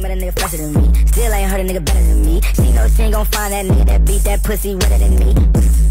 met a nigga fresher than me. Still ain't heard a nigga better than me. She know she ain't gon' find that nigga that beat that pussy wetter than me.